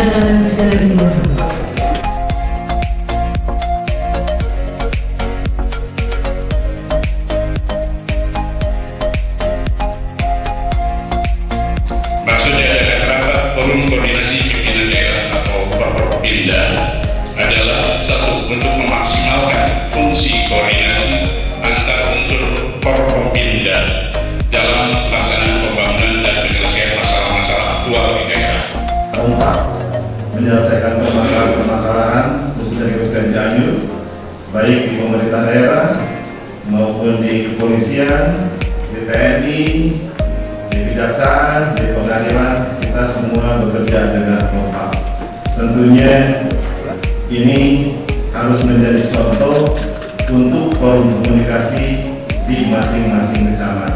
dan segala bentuk. Maksudnya dengan rapat forum koordinasi pimpinan daerah atau Forkopimda adalah satu, untuk memaksimalkan fungsi koordinasi antar unsur Forkopimda dalam pelaksanaan pembangunan dan penyelesaian masalah-masalah aktual di daerah. Kompak menyelesaikan permasalahan khususnya di Kabupaten Cianjur, baik di pemerintah daerah maupun di kepolisian, di TNI, di kejaksaan, di pengadilan. Kita semua bekerja dengan kompak. Tentunya ini harus menjadi contoh untuk forum komunikasi di masing-masing kecamatan.